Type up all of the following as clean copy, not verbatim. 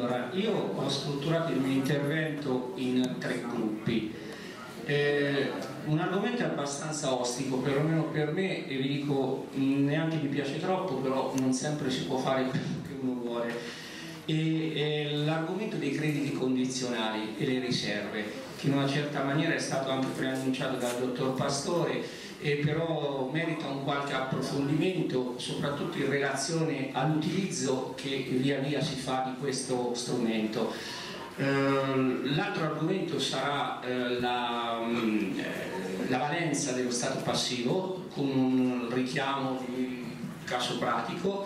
Allora, io ho strutturato il mio intervento in 3 gruppi. Un argomento abbastanza ostico, perlomeno per me, e vi dico, neanche mi piace troppo, però non sempre si può fare quello che uno vuole. L'argomento dei crediti condizionali e le riserve, che in una certa maniera è stato anche preannunciato dal dottor Pastore, però merita un qualche approfondimento, soprattutto in relazione all'utilizzo che via via si fa di questo strumento. L'altro argomento sarà la valenza dello stato passivo, con un richiamo di caso pratico,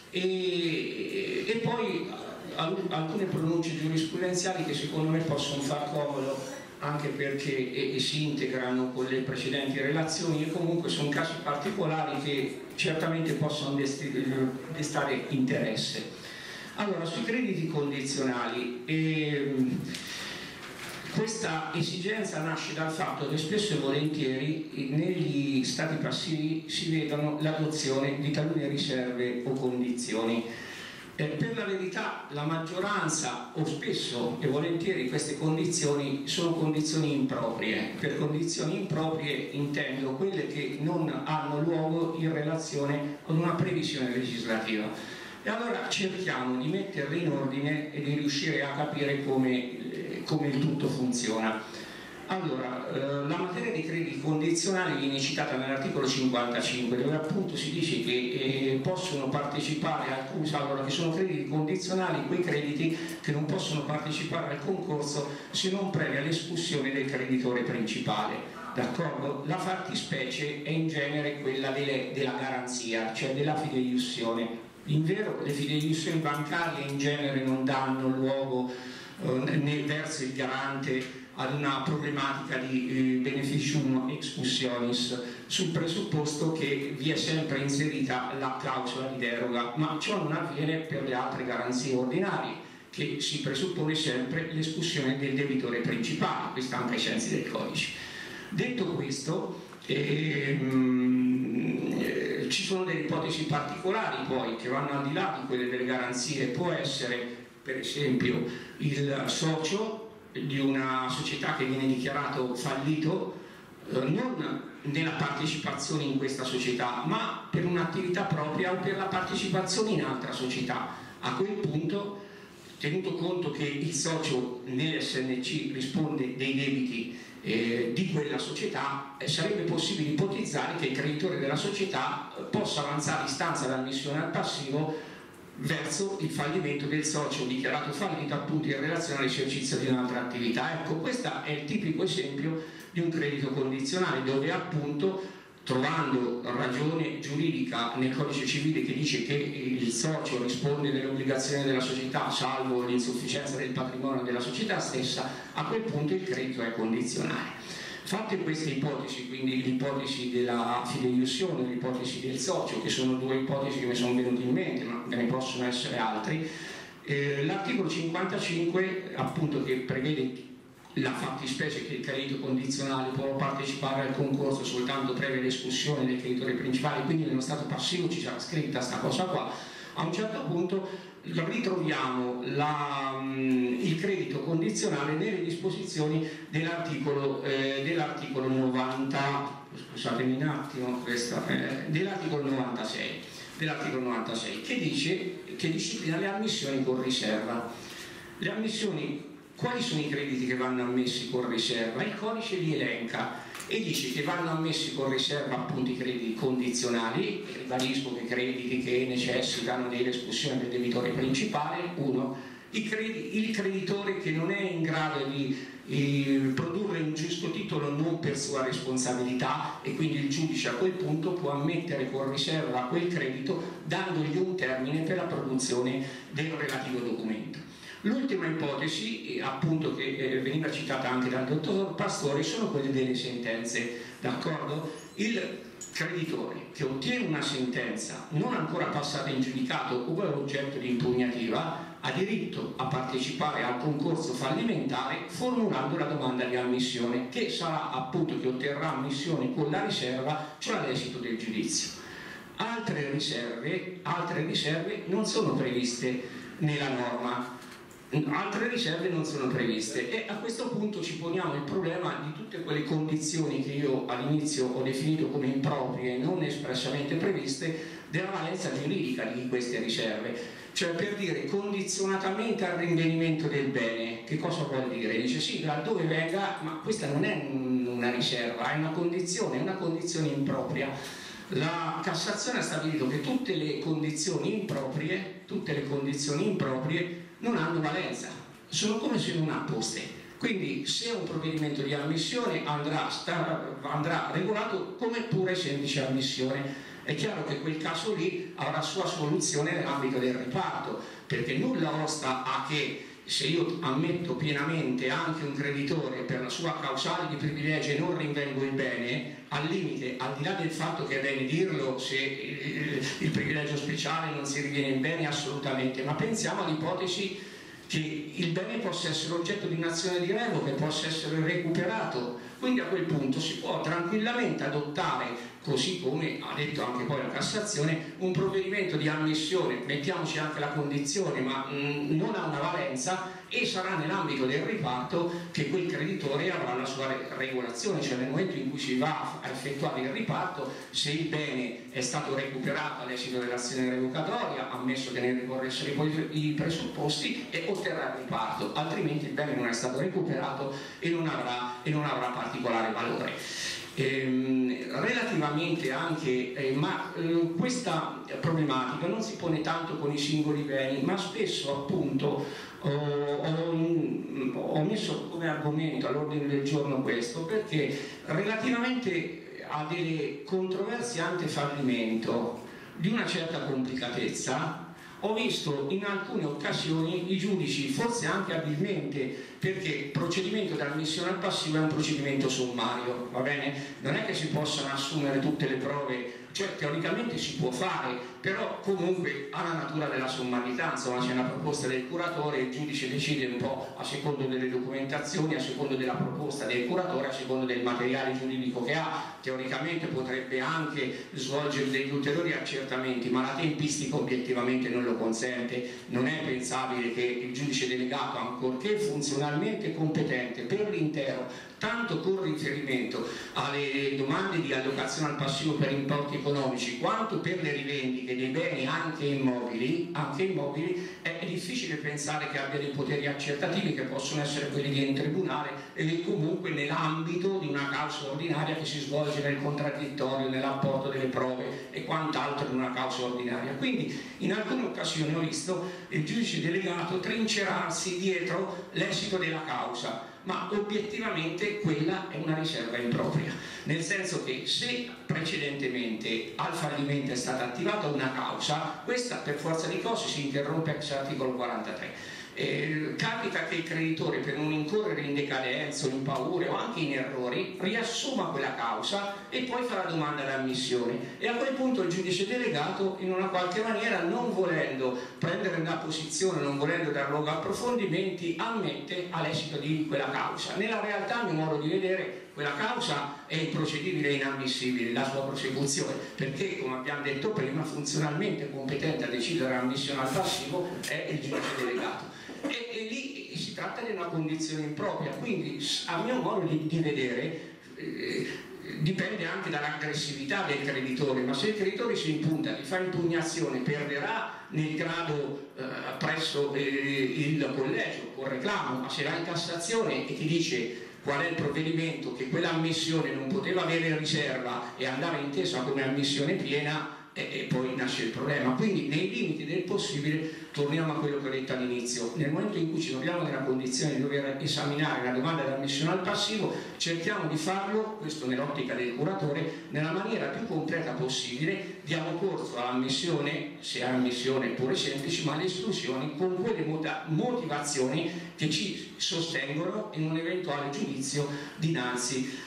e poi alcune pronunce giurisprudenziali che secondo me possono far comodo, anche perché si integrano con le precedenti relazioni, e comunque sono casi particolari che certamente possono destare interesse. Allora, sui crediti condizionali, questa esigenza nasce dal fatto che spesso e volentieri negli stati passivi si vedono l'adozione di talune riserve o condizioni. Per la verità la maggioranza, o spesso e volentieri, queste condizioni sono condizioni improprie. Per condizioni improprie intendo quelle che non hanno luogo in relazione con una previsione legislativa. E allora cerchiamo di metterle in ordine e di riuscire a capire come il tutto funziona. Allora, la materia dei crediti condizionali viene citata nell'articolo 55, dove appunto si dice che possono partecipare allora, che sono crediti condizionali quei crediti che non possono partecipare al concorso se non previa l'escussione del creditore principale. D'accordo? La fattispecie è in genere quella della garanzia, cioè della fideiussione. Invero, le fideiussioni bancarie in genere non danno luogo verso il garante ad una problematica di beneficium expulsionis, sul presupposto che vi è sempre inserita la clausola di deroga, ma ciò non avviene per le altre garanzie ordinarie, che si presuppone sempre l'espulsione del debitore principale, questo anche ai sensi del codice. Detto questo, ci sono delle ipotesi particolari poi che vanno al di là di quelle delle garanzie. Può essere per esempio il socio di una società che viene dichiarato fallito non nella partecipazione in questa società, ma per un'attività propria o per la partecipazione in altra società. A quel punto, tenuto conto che il socio nell'SNC risponde dei debiti di quella società, sarebbe possibile ipotizzare che il creditore della società possa avanzare istanza d'ammissione al passivo verso il fallimento del socio dichiarato fallito, appunto in relazione all'esercizio di un'altra attività. Ecco, questo è il tipico esempio di un credito condizionale, dove appunto, trovando ragione giuridica nel codice civile che dice che il socio risponde delle obbligazioni della società salvo l'insufficienza del patrimonio della società stessa, a quel punto il credito è condizionale. Fatte queste ipotesi, quindi l'ipotesi della fideiussione e l'ipotesi del socio, che sono 2 ipotesi che mi sono venute in mente, ma ve ne possono essere altri, l'articolo 55 appunto, che prevede la fattispecie che il credito condizionale può partecipare al concorso soltanto previa l'escussione del creditore principale, quindi nello stato passivo ci sarà scritta questa cosa qua. A un certo punto ritroviamo il credito condizionale nelle disposizioni dell'articolo 90, scusatemi un attimo, dell'articolo 96, che disciplina le ammissioni con riserva. Le ammissioni, quali sono i crediti che vanno ammessi con riserva? Il codice li elenca e dice che vanno ammessi con riserva appunto i crediti condizionali, ribadisco che crediti che necessitano dell'espulsione del debitore principale, 1, il creditore che non è in grado di produrre un giusto titolo non per sua responsabilità, e quindi il giudice a quel punto può ammettere con riserva quel credito dandogli un termine per la produzione del relativo documento. L'ultima ipotesi, appunto, che veniva citata anche dal dottor Pastore, sono quelle delle sentenze, d'accordo? Il creditore che ottiene una sentenza non ancora passata in giudicato o è oggetto di impugnativa ha diritto a partecipare al concorso fallimentare formulando la domanda di ammissione, che sarà appunto, che otterrà ammissione con la riserva, cioè all'esito del giudizio. Altre riserve non sono previste nella norma. altre riserve non sono previste, e a questo punto ci poniamo il problema di tutte quelle condizioni che io all'inizio ho definito come improprie e non espressamente previste della valenza giuridica di queste riserve. Cioè, per dire, condizionatamente al rinvenimento del bene, che cosa vuol dire? Dice sì, laddove venga, ma questa non è una riserva, è una condizione impropria. La Cassazione ha stabilito che tutte le condizioni improprie non hanno valenza, sono come se non apposte. Quindi se un provvedimento di ammissione andrà regolato come pura e semplice ammissione. È chiaro che quel caso lì avrà sua soluzione nell'ambito del riparto, perché nulla osta a che, se io ammetto pienamente anche un creditore per la sua causale di privilegio e non rinvengo il bene, al limite, al di là del fatto che è bene dirlo se il privilegio speciale non si riviene in bene, assolutamente, ma pensiamo all'ipotesi che il bene possa essere oggetto di un'azione di revoca e possa essere recuperato. Quindi a quel punto si può tranquillamente adottare, così come ha detto anche poi la Cassazione, un provvedimento di ammissione, mettiamoci anche la condizione, ma non ha una valenza, e sarà nell'ambito del riparto che quel creditore avrà la sua regolazione, cioè nel momento in cui si va a effettuare il riparto, se il bene è stato recuperato all'esito dell'azione revocatoria, ammesso che ne ricorressero poi i presupposti, e otterrà il riparto, altrimenti il bene non è stato recuperato e non avrà particolare valore. Relativamente anche, questa problematica non si pone tanto con i singoli beni, ma spesso appunto ho messo come argomento all'ordine del giorno questo, perché relativamente a delle controversie ante fallimento di una certa complicatezza ho visto in alcune occasioni i giudici, forse anche abilmente, perché il procedimento di ammissione al passivo è un procedimento sommario, va bene? Non è che si possano assumere tutte le prove, cioè teoricamente si può fare, però comunque ha la natura della sommarietà, insomma c'è una proposta del curatore, il giudice decide un po' a secondo delle documentazioni, a secondo della proposta del curatore, a secondo del materiale giuridico che ha. Teoricamente potrebbe anche svolgere degli ulteriori accertamenti, ma la tempistica obiettivamente non lo consente. Non è pensabile che il giudice delegato, ancorché funzionalmente competente per l'intero, tanto con riferimento alle domande di allocazione al passivo per importi economici quanto per le rivendiche dei beni anche immobili, è difficile pensare che abbia dei poteri accertativi che possono essere quelli di un tribunale e comunque nell'ambito di una causa ordinaria che si svolge nel contraddittorio, nell'apporto delle prove e quant'altro di una causa ordinaria. Quindi in alcune occasioni ho visto il giudice delegato trincerarsi dietro l'esito della causa, ma obiettivamente quella è una riserva impropria, nel senso che se precedentemente al fallimento è stata attivata una causa, questa per forza di cose si interrompe ex articolo 43. Capita che il creditore, per non incorrere in decadenza o in paure o anche in errori, riassuma quella causa e poi fa la domanda d'ammissione, e a quel punto il giudice delegato, in una qualche maniera, non volendo prendere una posizione, non volendo dar luogo a approfondimenti, ammette all'esito di quella causa. Nella realtà, a mio modo di vedere, quella causa è improcedibile e inammissibile, la sua prosecuzione, perché, come abbiamo detto prima, funzionalmente competente a decidere l'ammissione al passivo è il giudice delegato. E lì si tratta di una condizione impropria, quindi a mio modo di vedere dipende anche dall'aggressività del creditore, ma se il creditore si impunta di fare impugnazione, perderà nel grado presso il collegio col reclamo, ma se va in Cassazione e ti dice qual è il provvedimento, che quell'ammissione non poteva avere riserva e andava intesa come ammissione piena, e poi nasce il problema. Quindi nei limiti del possibile torniamo a quello che ho detto all'inizio: nel momento in cui ci troviamo nella condizione di dover esaminare la domanda di ammissione al passivo, cerchiamo di farlo, questo nell'ottica del curatore, nella maniera più concreta possibile. Diamo corso all'ammissione, se è ammissione pure semplice, ma alle esclusioni con quelle motivazioni che ci sostengono in un eventuale giudizio dinanzi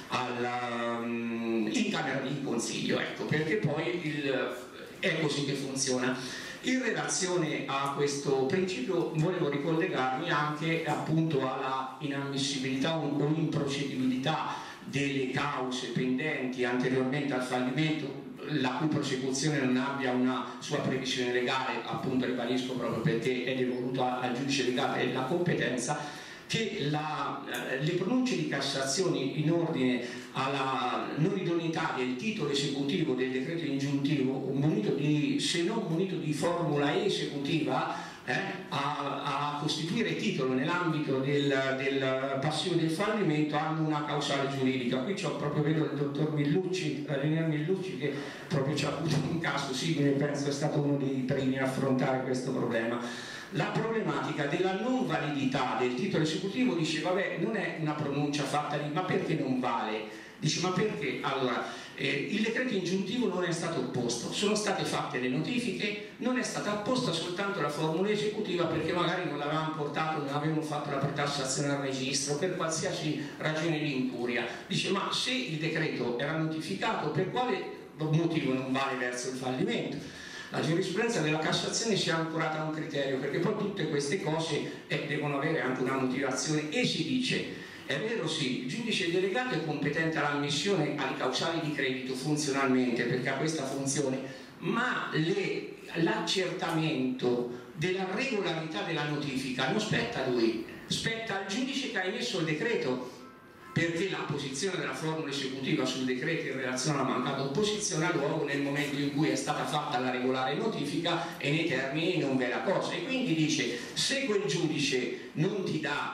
in Camera di Consiglio, ecco, perché poi è così che funziona. In relazione a questo principio volevo ricollegarmi anche appunto alla inammissibilità o improcedibilità delle cause pendenti anteriormente al fallimento, la cui prosecuzione non abbia una sua previsione legale, appunto ribadisco proprio perché è devoluto al giudice legale la competenza, che le pronunce di Cassazione in ordine alla non idoneità del titolo esecutivo del decreto ingiuntivo, se non munito di formula esecutiva, a costituire titolo nell'ambito del passivo del fallimento, hanno una causale giuridica. Qui proprio vedo il dottor Millucci, ragionier Millucci, che proprio ci ha avuto un caso simile, penso è stato uno dei primi a affrontare questo problema. La problematica della non validità del titolo esecutivo, dice vabbè, non è una pronuncia fatta di ma perché non vale? Dice ma perché? Allora, il decreto ingiuntivo non è stato opposto, sono state fatte le notifiche, non è stata apposta soltanto la formula esecutiva perché magari non l'avevano portato, non avevano fatto la pretassazione al registro, per qualsiasi ragione di incuria. Dice ma se il decreto era notificato, per quale motivo non vale verso il fallimento? La giurisprudenza della Cassazione si è ancorata a un criterio, perché poi tutte queste cose devono avere anche una motivazione, e si dice: è vero, sì, il giudice delegato è competente all'ammissione alle causali di credito funzionalmente, perché ha questa funzione, ma l'accertamento della regolarità della notifica non spetta a lui, spetta al giudice che ha emesso il decreto, perché la posizione della formula esecutiva sul decreto in relazione alla mancata opposizione ha luogo nel momento in cui è stata fatta la regolare notifica e nei termini non v'è la cosa. E quindi dice: se quel giudice non ti dà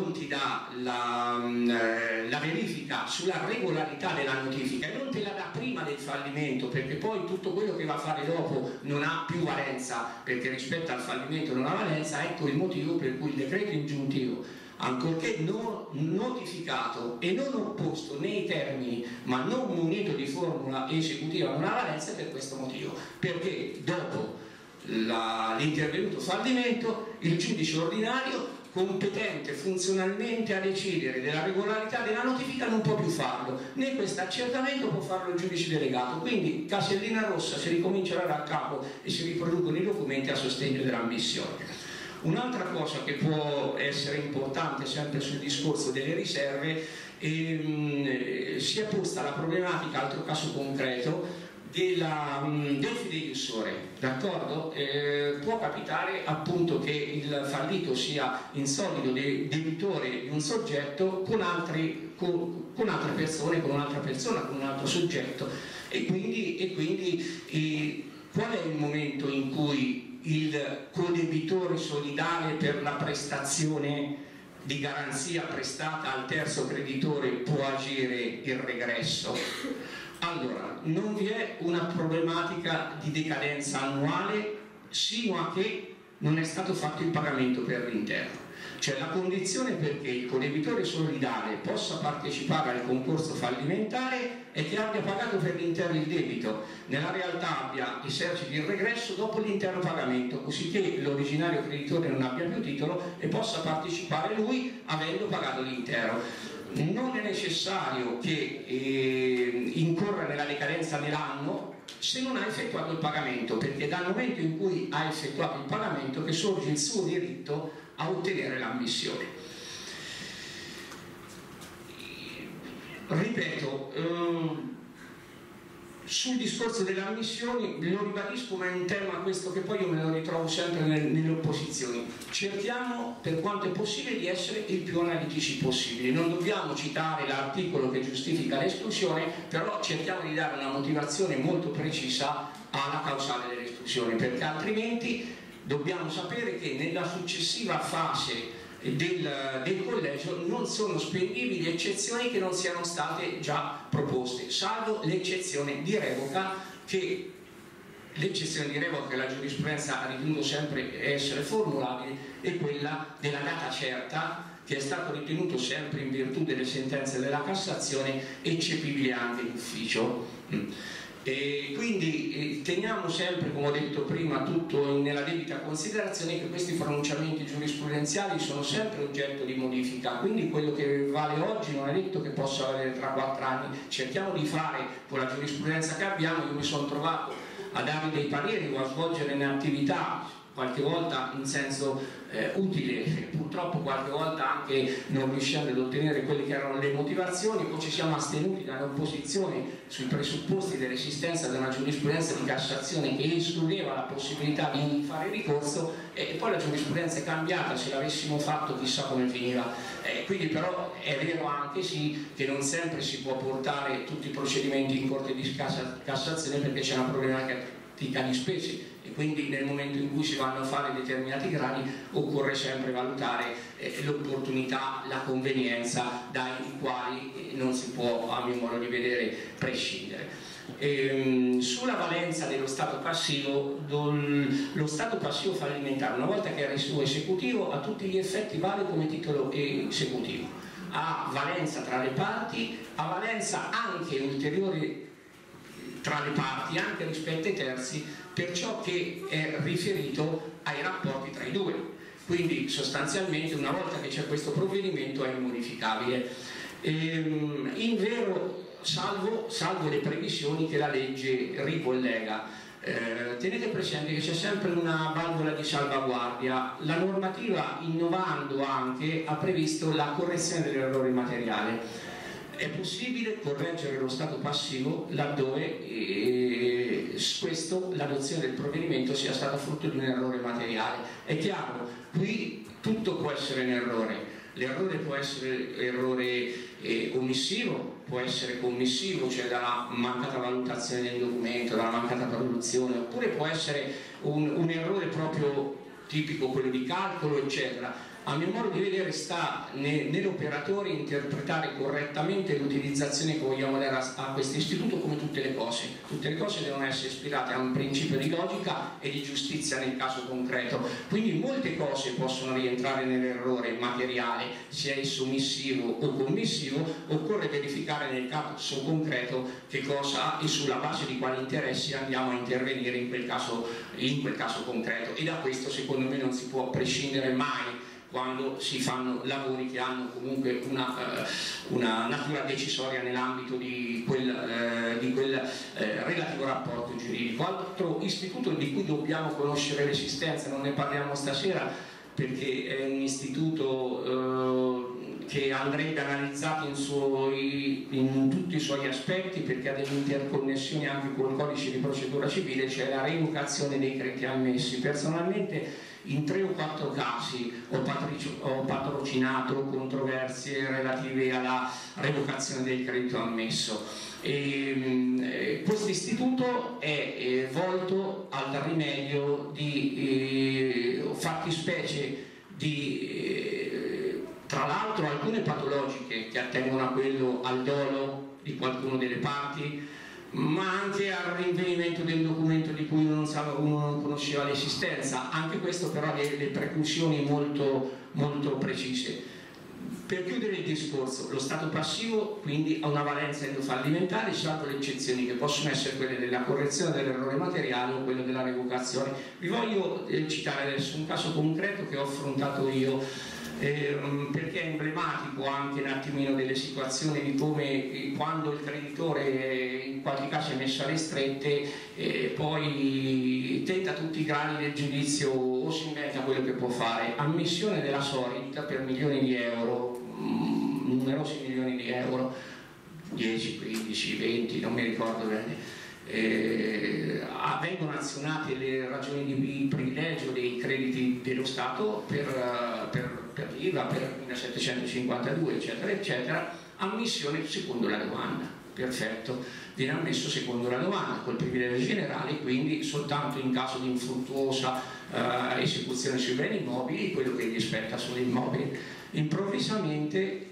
la verifica sulla regolarità della notifica e non te la dà prima del fallimento, perché poi tutto quello che va a fare dopo non ha più valenza, perché rispetto al fallimento non ha valenza, ecco il motivo per cui il decreto ingiuntivo, ancorché non notificato e non opposto nei termini, ma non munito di formula esecutiva, non ha valenza per questo motivo, perché dopo l'intervenuto fallimento il giudice ordinario competente funzionalmente a decidere della regolarità della notifica non può più farlo, né questo accertamento può farlo il giudice delegato. Quindi casellina rossa, si ricomincia da capo e si riproducono i documenti a sostegno dell'ammissione. Un'altra cosa che può essere importante sempre sul discorso delle riserve, si è posta la problematica, altro caso concreto, del fideiussore, d'accordo? Può capitare appunto che il fallito sia in solido debitore di un soggetto con altre persone, con un'altra persona, con un altro soggetto, e quindi qual è il momento in cui il codebitore solidale per la prestazione di garanzia prestata al terzo creditore può agire il regresso? Allora, non vi è una problematica di decadenza annuale sino a che non è stato fatto il pagamento per l'intero. Cioè la condizione perché il codebitore solidale possa partecipare al concorso fallimentare è che abbia pagato per l'intero il debito, nella realtà abbia eserciti il regresso dopo l'intero pagamento, così che l'originario creditore non abbia più titolo e possa partecipare lui avendo pagato l'intero. Non è necessario che incorra nella decadenza nell'anno se non ha effettuato il pagamento, perché dal momento in cui ha effettuato il pagamento che sorge il suo diritto a ottenere l'ammissione. Ripeto, sul discorso delle ammissioni lo ribadisco, ma è un tema questo che poi io me lo ritrovo sempre nelle opposizioni. Cerchiamo per quanto è possibile di essere il più analitici possibili, non dobbiamo citare l'articolo che giustifica l'esclusione, però cerchiamo di dare una motivazione molto precisa alla causale dell'esclusione, perché altrimenti dobbiamo sapere che nella successiva fase del collegio non sono spendibili eccezioni che non siano state già proposte, salvo l'eccezione di revoca che la giurisprudenza ha ritenuto sempre essere formulabile, è quella della data certa, che è stato ritenuto sempre in virtù delle sentenze della Cassazione eccepibile anche d'ufficio. E quindi teniamo sempre, come ho detto prima, tutto nella debita considerazione che questi pronunciamenti giurisprudenziali sono sempre oggetto di modifica, quindi quello che vale oggi non è detto che possa valere tra 4 anni. Cerchiamo di fare con la giurisprudenza che abbiamo. Io mi sono trovato a dare dei pareri o a svolgere un'attività qualche volta in senso utile, purtroppo qualche volta anche non riuscendo ad ottenere quelle che erano le motivazioni, o ci siamo astenuti dall'opposizione sui presupposti dell'esistenza di una giurisprudenza di Cassazione che escludeva la possibilità di fare ricorso, e poi la giurisprudenza è cambiata, se l'avessimo fatto chissà come finiva. Quindi però è vero anche sì che non sempre si può portare tutti i procedimenti in Corte di Cassazione, perché c'è una problematica di specie, e quindi nel momento in cui si vanno a fare determinati gradi occorre sempre valutare l'opportunità, la convenienza, dai quali non si può, a mio modo di vedere, prescindere. Sulla valenza dello stato passivo, lo stato passivo fallimentare, una volta che è reso esecutivo, a tutti gli effetti vale come titolo esecutivo, ha valenza tra le parti, ha valenza anche ulteriore tra le parti, anche rispetto ai terzi, per ciò che è riferito ai rapporti tra i due. Quindi sostanzialmente una volta che c'è questo provvedimento è immodificabile. In vero, salvo le previsioni che la legge ricollega. Tenete presente che c'è sempre una valvola di salvaguardia. La normativa, innovando anche, ha previsto la correzione dell'errore materiale. È possibile correggere lo stato passivo laddove l'adozione del provvedimento sia stata frutto di un errore materiale. È chiaro, qui tutto può essere un errore. L'errore può essere errore omissivo, può essere commissivo, cioè dalla mancata valutazione del documento, dalla mancata traduzione, oppure può essere un errore proprio tipico, quello di calcolo, eccetera. A mio modo di vedere sta nell'operatore interpretare correttamente l'utilizzazione che vogliamo dare a questo istituto, come tutte le cose. Tutte le cose devono essere ispirate a un principio di logica e di giustizia nel caso concreto. Quindi molte cose possono rientrare nell'errore materiale, sia esso omissivo o commissivo. Occorre verificare nel caso concreto che cosa e sulla base di quali interessi andiamo a intervenire in quel caso concreto. E da questo secondo me non si può prescindere mai quando si fanno lavori che hanno comunque una natura decisoria nell'ambito di quel relativo rapporto giuridico. Altro istituto di cui dobbiamo conoscere l'esistenza, non ne parliamo stasera perché è un istituto che andrebbe analizzato in tutti i suoi aspetti, perché ha delle interconnessioni anche con il codice di procedura civile, cioè la revocazione dei crediti ammessi. Personalmente in 3 o 4 casi ho patrocinato controversie relative alla revocazione del credito ammesso. Questo istituto è volto al rimedio di fattispecie tra l'altro alcune patologiche che attengono al dolo di qualcuno delle parti, ma anche al rinvenimento del documento di cui uno non conosceva l'esistenza. Anche questo però ha delle preclusioni molto, molto precise. Per chiudere il discorso, lo stato passivo quindi ha una valenza endofallimentare, salvo le eccezioni che possono essere quelle della correzione dell'errore materiale o quello della revocazione. Vi voglio citare adesso un caso concreto che ho affrontato io, perché è emblematico anche un attimino delle situazioni di come quando il creditore in qualche caso è messo alle strette poi tenta tutti i gradi del giudizio o si inventa quello che può fare. Ammissione della Sorit per milioni di euro, numerosi milioni di euro, 10, 15, 20, non mi ricordo bene. Vengono azionate le ragioni di privilegio dei crediti dello Stato per l'IVA, per 1752 eccetera eccetera, ammissione secondo la domanda. Perfetto, viene ammesso secondo la domanda col privilegio generale, quindi soltanto in caso di infruttuosa esecuzione sui beni immobili, quello che gli spetta sull'immobile. Improvvisamente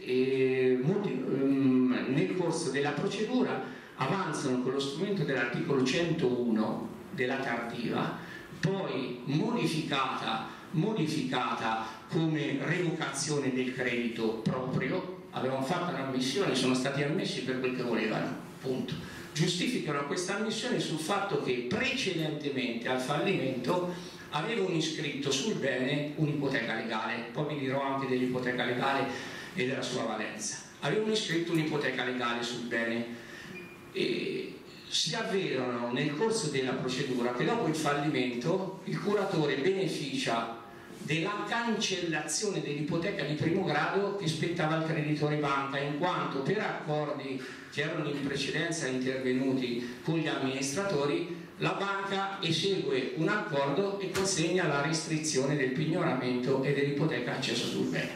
nel corso della procedura avanzano con lo strumento dell'articolo 101 della tardiva, poi modificata come revocazione del credito proprio. Avevano fatto un'ammissione, sono stati ammessi per quel che volevano, punto. Giustificano questa ammissione sul fatto che precedentemente al fallimento avevano iscritto sul bene un'ipoteca legale, poi vi dirò anche dell'ipoteca legale e della sua valenza. Avevano iscritto un'ipoteca legale sul bene. E si avverano nel corso della procedura che dopo il fallimento il curatore beneficia della cancellazione dell'ipoteca di primo grado che spettava al creditore banca, in quanto per accordi che erano in precedenza intervenuti con gli amministratori la banca esegue un accordo e consegna la restrizione del pignoramento e dell'ipoteca accesa sul bene.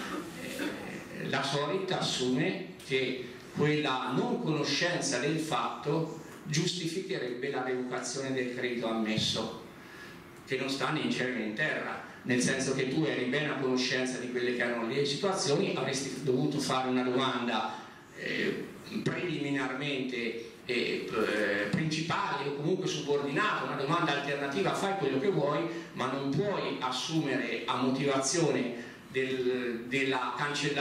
La Sorit assume che quella non conoscenza del fatto giustificherebbe la revocazione del credito ammesso, che non sta né in cielo né in terra, nel senso che tu eri ben a conoscenza di quelle che erano le situazioni, avresti dovuto fare una domanda preliminarmente principale o comunque subordinata, una domanda alternativa, fai quello che vuoi, ma non puoi assumere a motivazione della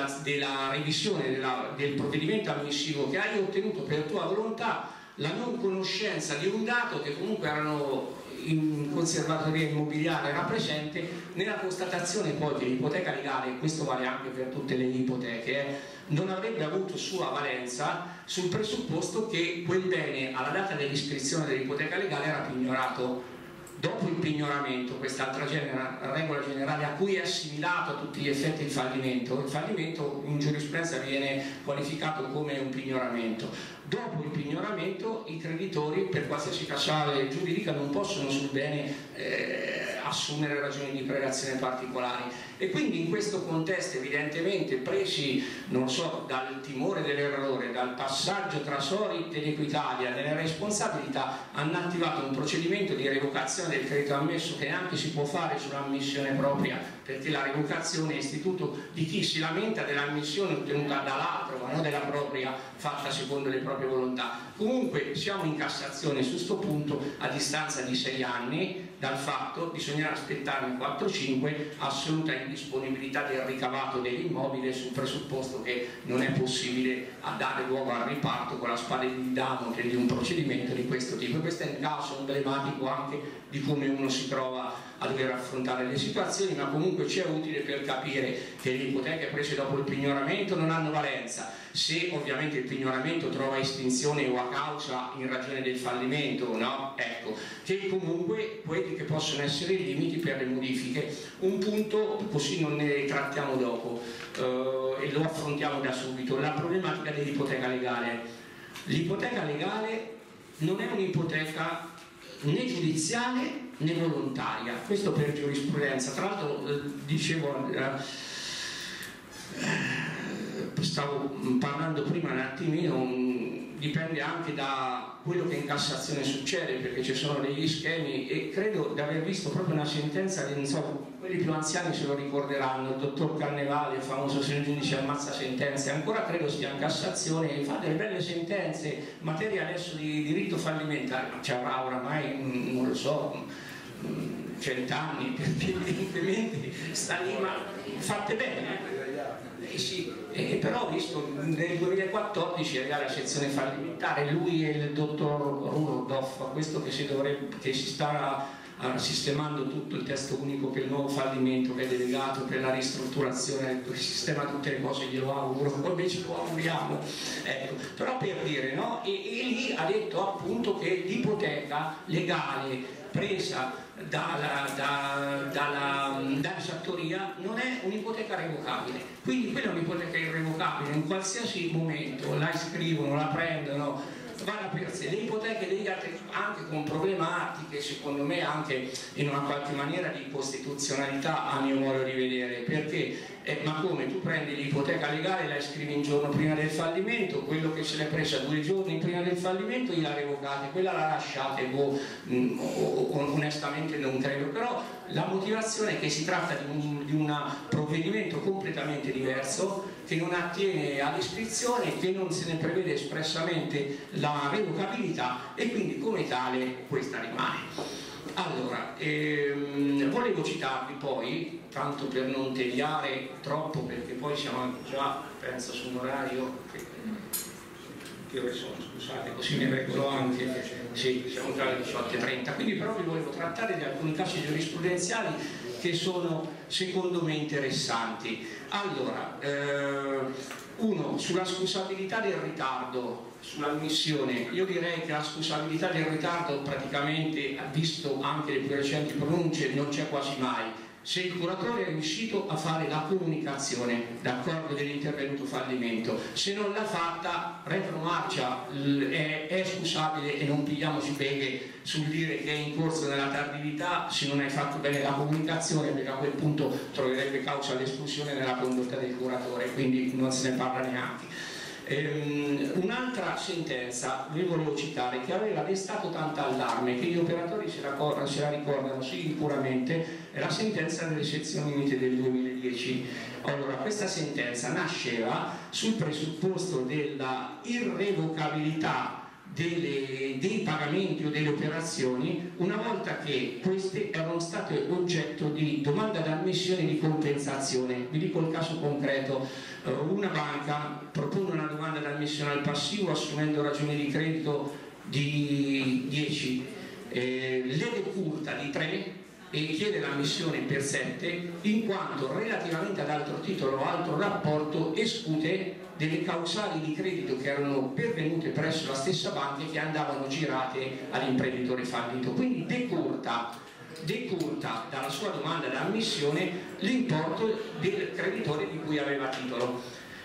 revisione del provvedimento ammissivo che hai ottenuto per tua volontà la non conoscenza di un dato che comunque erano in conservatoria immobiliare era presente nella constatazione poi che l'ipoteca legale, e questo vale anche per tutte le ipoteche, non avrebbe avuto sua valenza sul presupposto che quel bene alla data dell'iscrizione dell'ipoteca legale era pignorato. Dopo il pignoramento, quest'altra regola generale a cui è assimilato a tutti gli effetti il fallimento in giurisprudenza viene qualificato come un pignoramento. Dopo il pignoramento i creditori per qualsiasi causale giuridica non possono sul bene assumere ragioni di prelazione particolari, e quindi in questo contesto evidentemente presi, non so, dal timore dell'errore, dal passaggio tra Sorit ed Equitalia delle responsabilità, hanno attivato un procedimento di revocazione del credito ammesso che neanche si può fare sull'ammissione propria, perché la revocazione è istituto di chi si lamenta dell'ammissione ottenuta dall'altro ma non della propria, fatta secondo le proprie volontà. Comunque siamo in Cassazione su sto punto a distanza di 6 anni dal fatto, bisognerà aspettarne 4-5, assoluta indisponibilità del ricavato dell'immobile sul presupposto che non è possibile dare luogo al riparto con la spada di Damocle di un procedimento di questo tipo. Questo è un caso emblematico anche di come uno si trova a dover affrontare le situazioni, ma comunque ci è utile per capire che le ipoteche prese dopo il pignoramento non hanno valenza. Se ovviamente il pignoramento trova estinzione o a causa in ragione del fallimento, no? Ecco, che comunque quelli che possono essere i limiti per le modifiche. Un punto, così non ne trattiamo dopo, e lo affrontiamo da subito, la problematica dell'ipoteca legale. L'ipoteca legale non è un'ipoteca né giudiziale né volontaria, questo per giurisprudenza. Tra l'altro dicevo, stavo parlando prima un attimino, dipende anche da quello che in Cassazione succede, perché ci sono degli schemi, e credo di aver visto proprio una sentenza che, non so, quelli più anziani se lo ricorderanno, il dottor Carnevale, il famoso giudice ammazza sentenze, ancora credo sia in Cassazione, e fa delle belle sentenze, materia adesso di diritto fallimentare, ci avrà oramai, non lo so, 100 anni, perché evidentemente sta lì, ma fatte bene. Sì, però ho visto nel 2014 era la sezione fallimentare, lui e il dottor Rudolph, questo che si sta sistemando tutto il testo unico per il nuovo fallimento che è delegato per la ristrutturazione, sistema tutte le cose, glielo auguro, come ci lo auguriamo, ecco. Però per dire, no? E lì ha detto appunto che l'ipoteca legale presa dalla esattoria non è un'ipoteca revocabile, quindi quella è un'ipoteca irrevocabile, in qualsiasi momento la iscrivono, la prendono, vanno a per sé. Le ipoteche legate anche con problematiche, secondo me anche in una qualche maniera di costituzionalità, a mio modo di vedere, perché ma come tu prendi l'ipoteca legale, la iscrivi un giorno prima del fallimento, quello che se l'è presa 2 giorni prima del fallimento gliela revocate, quella la lasciate, onestamente non credo, però la motivazione è che si tratta di un provvedimento completamente diverso, che non attiene all'iscrizione, che non se ne prevede espressamente la revocabilità, e quindi come tale questa rimane. Allora, volevo citarvi poi, tanto per non tegliare troppo, perché poi siamo anche già, penso, su un orario che ore sono, scusate, così mi regolo anche, sì, siamo già alle 18:30, quindi però vi volevo trattare di alcuni casi giurisprudenziali che sono secondo me interessanti. Allora, uno sulla scusabilità del ritardo, sull'ammissione, io direi che la scusabilità del ritardo praticamente, visto anche le più recenti pronunce, non c'è quasi mai. Se il curatore è riuscito a fare la comunicazione d'accordo dell'intervenuto fallimento, se non l'ha fatta, retromarcia, è scusabile e non pigliamoci beghe sul dire che è in corso nella tardività se non hai fatto bene la comunicazione, perché a quel punto troverebbe causa l'espulsione nella condotta del curatore, quindi non se ne parla neanche. Un'altra sentenza, vi volevo citare, che aveva destato tanta allarme, che gli operatori se la ricordano sicuramente, è la sentenza delle sezioni unite del 2010. Allora, questa sentenza nasceva sul presupposto della irrevocabilità dei pagamenti o delle operazioni una volta che queste erano state oggetto di domanda d'ammissione di compensazione. Vi dico il caso concreto: una banca propone una domanda d'ammissione al passivo assumendo ragioni di credito di 10, le decurta di 3 e chiede l'ammissione per 7, in quanto relativamente ad altro titolo o altro rapporto esclute delle causali di credito che erano pervenute presso la stessa banca e che andavano girate all'imprenditore fallito. Quindi decurta dalla sua domanda d'ammissione l'importo del creditore di cui aveva titolo.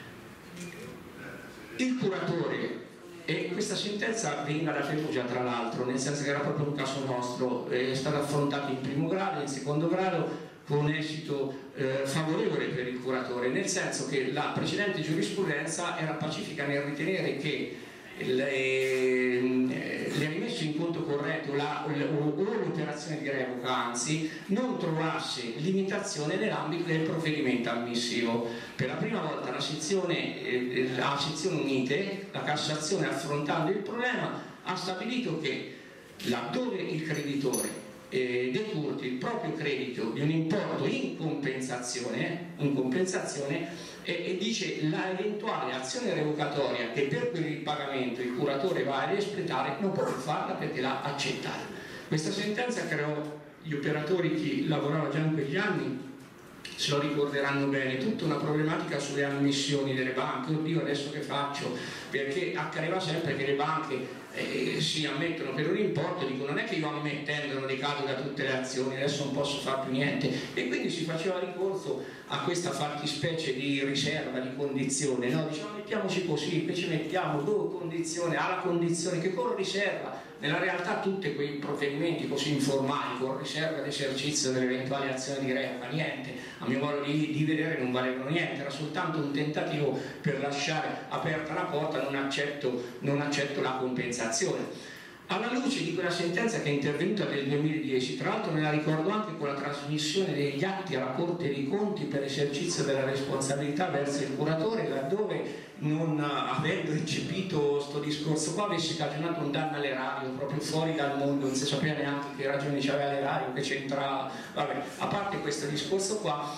Il curatore, e questa sentenza veniva da Perugia tra l'altro, nel senso che era proprio un caso nostro, è stata affrontata in primo grado e in secondo grado con esito favorevole per il curatore, nel senso che la precedente giurisprudenza era pacifica nel ritenere che le rimesse in conto corretto o l'operazione di revoca, anzi, non trovasse limitazione nell'ambito del provvedimento ammissivo. Per la prima volta la sezione unite, la Cassazione, affrontando il problema, ha stabilito che laddove il creditore decurti il proprio credito di un importo in compensazione e dice la eventuale azione revocatoria che per quel pagamento il curatore va a espletare non può più farla perché l'ha accettata. Questa sentenza creò, gli operatori, chi lavorava già in quegli anni se lo ricorderanno bene, tutta una problematica sulle ammissioni delle banche. Oddio, adesso che faccio? Perché accadeva sempre che le banche si ammettono per un importo, dicono non è che io ammettendo non ricado da tutte le azioni, adesso non posso fare più niente, e quindi si faceva ricorso a questa fattispecie di riserva, di condizione, no? Diciamo mettiamoci così, invece mettiamo dove condizione, alla condizione che con riserva. Nella realtà tutti quei provvedimenti così informali, con riserva d'esercizio delle eventuali azioni di revoca, niente, a mio modo di vedere non valevano niente, era soltanto un tentativo per lasciare aperta la porta, non accetto la compensazione. Alla luce di quella sentenza che è intervenuta nel 2010, tra l'altro me la ricordo anche con la trasmissione degli atti alla Corte dei Conti per esercizio della responsabilità verso il curatore, laddove non avendo eccepito sto discorso qua avesse cagionato un danno all'erario proprio fuori dal mondo, non si sapeva neanche che ragioni c'aveva l'erario, che c'entrava, vabbè, a parte questo discorso qua.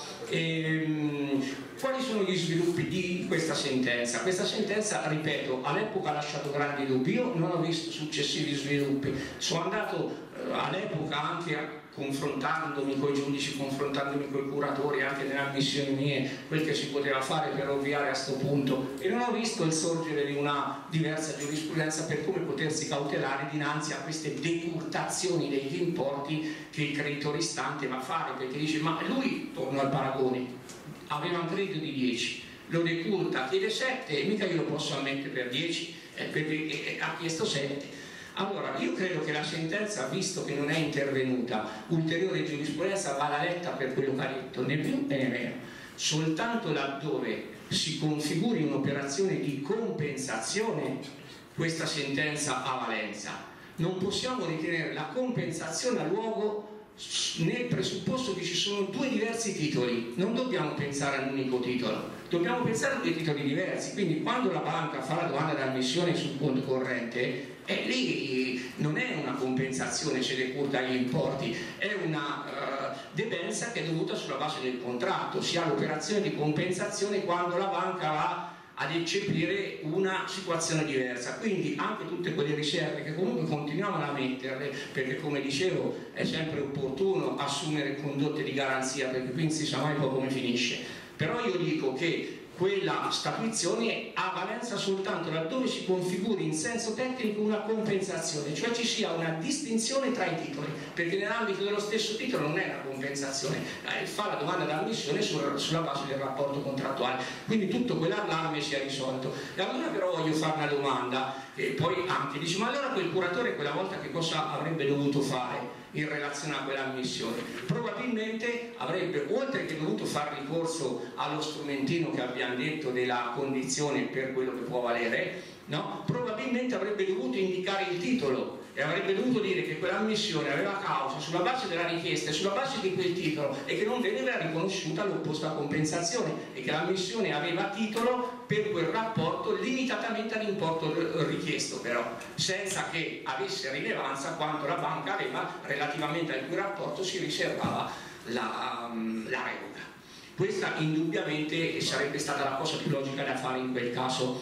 Quali sono gli sviluppi di questa sentenza? Questa sentenza, ripeto, all'epoca ha lasciato grandi dubbi, io non ho visto successivi sviluppi, sono andato all'epoca anche confrontandomi con i giudici, confrontandomi con i curatori, anche nelle ammissioni mie, quel che si poteva fare per ovviare a sto punto, e non ho visto il sorgere di una diversa giurisprudenza per come potersi cautelare dinanzi a queste decurtazioni degli importi che il creditore istante va a fare, perché dice ma lui, torno al paragone, aveva un credito di 10, lo decurta, chiede 7 e mica io lo posso ammettere per 10 perché ha chiesto 7. Allora, io credo che la sentenza, visto che non è intervenuta ulteriore giurisprudenza, vada letta per quello che ha detto, né più né meno. Soltanto laddove si configuri un'operazione di compensazione, questa sentenza ha valenza. Non possiamo ritenere la compensazione a luogo nel presupposto che ci sono due diversi titoli. Non dobbiamo pensare a un unico titolo, dobbiamo pensare a due titoli diversi. Quindi quando la banca fa la domanda d'ammissione sul conto corrente, lì non è una compensazione se decurta gli importi, è una debenza che è dovuta sulla base del contratto. Si ha l'operazione di compensazione quando la banca va ad eccepire una situazione diversa, quindi anche tutte quelle riserve che comunque continuiamo a metterle, perché come dicevo è sempre opportuno assumere condotte di garanzia, perché qui non si sa mai poi come finisce, però io dico che quella statuizione ha valenza soltanto laddove si configuri in senso tecnico una compensazione, cioè ci sia una distinzione tra i titoli, perché nell'ambito dello stesso titolo non è una compensazione, fa la domanda d'ammissione sulla base del rapporto contrattuale, quindi tutto quell'allarme si è risolto. E allora però voglio fare una domanda, e poi anche dice, ma allora quel curatore quella volta che cosa avrebbe dovuto fare in relazione a quell'ammissione? Probabilmente avrebbe, oltre che dovuto fare ricorso allo strumentino che abbiamo detto della condizione per quello che può valere, no? Probabilmente avrebbe dovuto indicare il titolo e avrebbe dovuto dire che quell'ammissione aveva causa sulla base della richiesta e sulla base di quel titolo e che non veniva riconosciuta l'opposta compensazione e che l'ammissione aveva titolo per quel rapporto limitatamente all'importo richiesto, però senza che avesse rilevanza quanto la banca aveva relativamente al cui rapporto si riservava la revoca. Questa indubbiamente sarebbe stata la cosa più logica da fare in quel caso.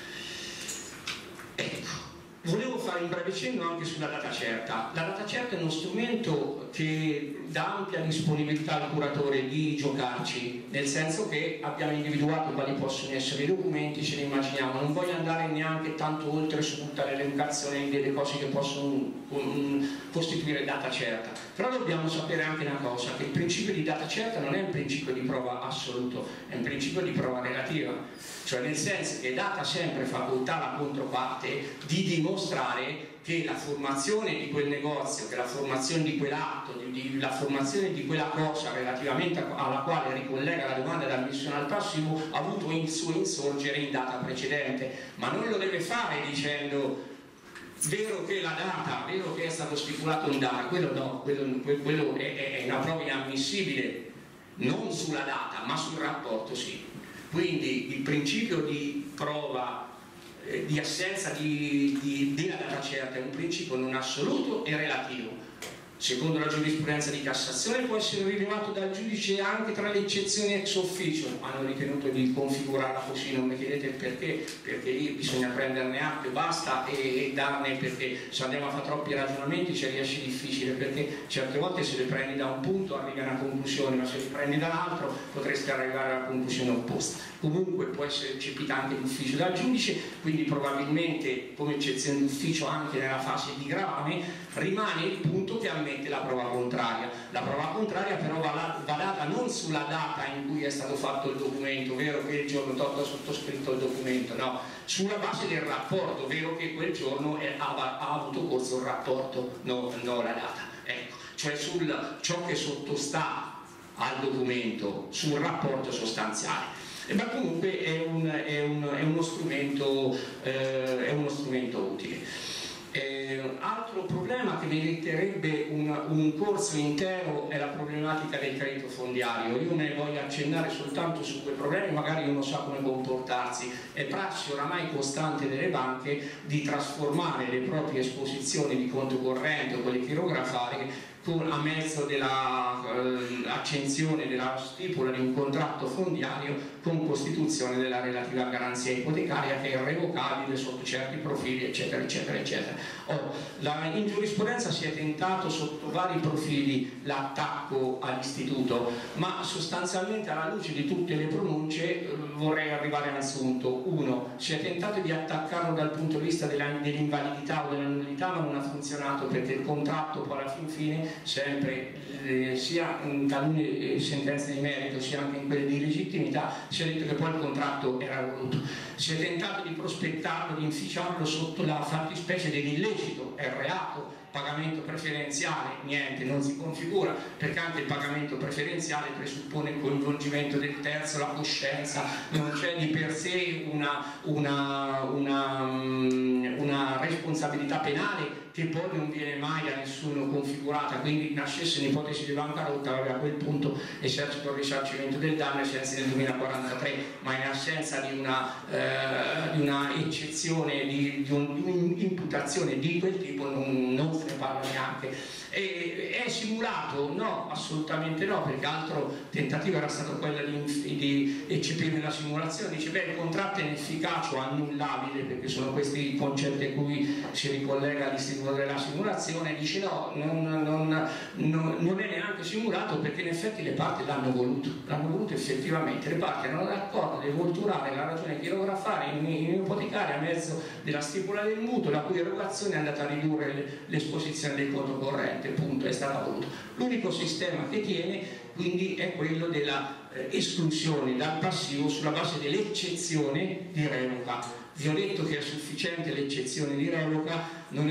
Ecco, volevo fare un breve cenno anche sulla data certa. La data certa è uno strumento che dà ampia disponibilità al curatore di giocarci, nel senso che abbiamo individuato quali possono essere i documenti, ce li immaginiamo, non voglio andare neanche tanto oltre su tutta l'elencazione delle cose che possono costituire data certa, però dobbiamo sapere anche una cosa, che il principio di data certa non è un principio di prova assoluto, è un principio di prova relativa, cioè nel senso che è data sempre facoltà alla controparte di dimostrare che la formazione di quel negozio, che la formazione di quell'atto, la formazione di quella cosa relativamente alla quale ricollega la domanda d'ammissione al passivo ha avuto il suo insorgere in data precedente, ma non lo deve fare dicendo vero che la data, vero che è stato stipulato in data, quello no, quello è una prova inammissibile, non sulla data ma sul rapporto sì. Quindi il principio di prova di assenza della data certa è un principio non assoluto e relativo. Secondo la giurisprudenza di Cassazione può essere rilevato dal giudice anche tra le eccezioni ex officio. Hanno ritenuto di configurarla così, non mi chiedete il perché, perché lì bisogna prenderne atto e basta e darne, perché se andiamo a fare troppi ragionamenti ci riesce difficile, perché certe volte se le prendi da un punto arrivi a una conclusione, ma se le prendi da un altro potresti arrivare alla conclusione opposta. Comunque può essere eccepita anche d'ufficio dal giudice, quindi probabilmente come eccezione d'ufficio anche nella fase di gravame rimane il punto che ammette la prova contraria. La prova contraria però va data non sulla data in cui è stato fatto il documento, vero che il giorno 8 ha sottoscritto il documento, no, sulla base del rapporto, vero che quel giorno ha avuto corso il rapporto, no la data. Ecco, cioè ciò che sottostà al documento, sul rapporto sostanziale. Ma comunque è uno strumento utile. Altro problema che meriterebbe un corso intero è la problematica del credito fondiario. Io ne voglio accennare soltanto su quei problemi, magari uno sa come comportarsi. È prassi oramai costante delle banche di trasformare le proprie esposizioni di conto corrente o quelle chirografari a mezzo dell'accensione della stipula di un contratto fondiario con costituzione della relativa garanzia ipotecaria che è irrevocabile sotto certi profili, eccetera eccetera eccetera. In giurisprudenza si è tentato sotto vari profili l'attacco all'istituto, ma sostanzialmente alla luce di tutte le pronunce vorrei arrivare al sunto. Uno, si è tentato di attaccarlo dal punto di vista dell'invalidità o della nullità, ma non ha funzionato, perché il contratto poi alla fin fine sempre sia in talune sentenze di merito sia anche in quelle di legittimità si è detto che poi il contratto era voluto. Si è tentato di prospettarlo, di inficiarlo sotto la fattispecie dell'illecito, è reato, pagamento preferenziale, niente, non si configura, perché anche il pagamento preferenziale presuppone il coinvolgimento del terzo, la coscienza, non c'è di per sé una responsabilità penale che poi non viene mai a nessuno configurata, quindi nascesse un'ipotesi di bancarotta, a quel punto esercito il risarcimento del danno ai sensi del 2043, ma in assenza di una eccezione, di un'imputazione di quel tipo non se ne parla neanche. È simulato? No, assolutamente no, perché altro tentativo era stato quello di eccepire la simulazione. Dice, beh, il contratto è inefficace o annullabile, perché sono questi i concetti a cui si ricollega l'istituto della simulazione. Dice no, non è neanche simulato, perché in effetti le parti l'hanno voluto effettivamente, le parti erano d'accordo di volturare la ragione chirografare in ipotecaria a mezzo della stipula del mutuo, la cui erogazione è andata a ridurre l'esposizione del conto corrente, punto, è stata voluta. L'unico sistema che tiene quindi è quello della esclusione dal passivo sulla base dell'eccezione di revoca. Vi ho detto che è sufficiente l'eccezione di revoca, non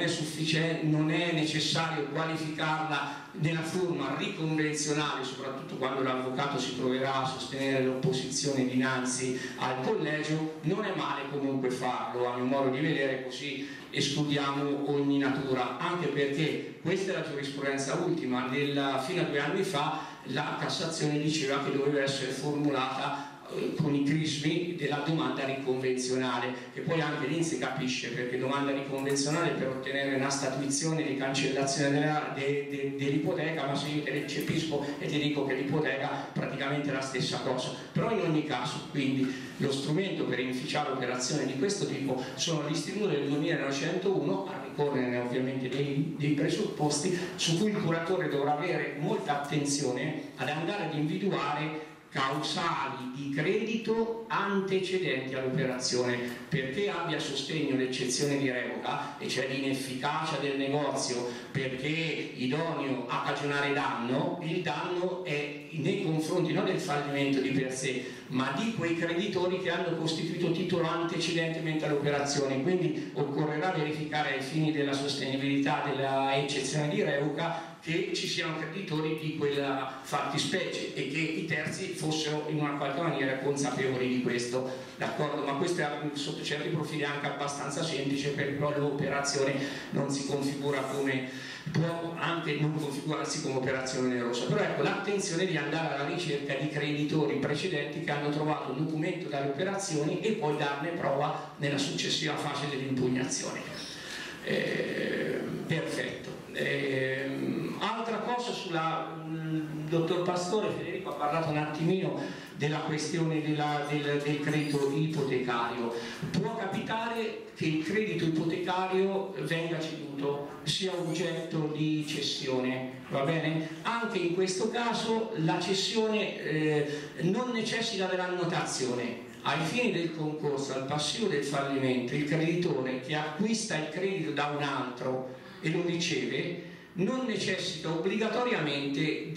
è necessario qualificarla nella forma riconvenzionale, soprattutto quando l'avvocato si troverà a sostenere l'opposizione dinanzi al collegio. Non è male comunque farlo, a mio modo di vedere, così escludiamo ogni natura, anche perché questa è la giurisprudenza ultima. Fino a 2 anni fa la Cassazione diceva che doveva essere formulata con i crismi della domanda riconvenzionale, che poi anche lì si capisce, perché domanda riconvenzionale per ottenere una statuizione di cancellazione dell'ipoteca, ma se io te recepisco e ti dico che l'ipoteca è praticamente la stessa cosa. Però in ogni caso, quindi, lo strumento per inficiare operazioni di questo tipo sono l'istituto del 2901, a ricorrere ovviamente dei presupposti, su cui il curatore dovrà avere molta attenzione ad andare ad individuare causali di credito antecedenti all'operazione, perché abbia sostegno l'eccezione di revoca, e cioè l'inefficacia del negozio perché idoneo a cagionare danno. Il danno è nei confronti non del fallimento di per sé, ma di quei creditori che hanno costituito titolo antecedentemente all'operazione. Quindi occorrerà verificare ai fini della sostenibilità della eccezione di revoca che ci siano creditori di quella fattispecie e che i terzi fossero in una qualche maniera consapevoli di questo, d'accordo? Ma questo è sotto certi profili anche abbastanza semplice, perché poi l'operazione non si configura come, può anche non configurarsi come operazione onerosa. Però ecco, l'attenzione di andare alla ricerca di creditori precedenti che hanno trovato un documento dalle operazioni e poi darne prova nella successiva fase dell'impugnazione. Perfetto. Altra cosa il dottor Pastore, Federico ha parlato un attimino della questione del credito ipotecario. Può capitare che il credito ipotecario venga ceduto, sia oggetto di cessione, va bene? Anche in questo caso la cessione non necessita dell'annotazione. Ai fini del concorso al passivo del fallimento, il creditore che acquista il credito da un altro e lo riceve non necessita obbligatoriamente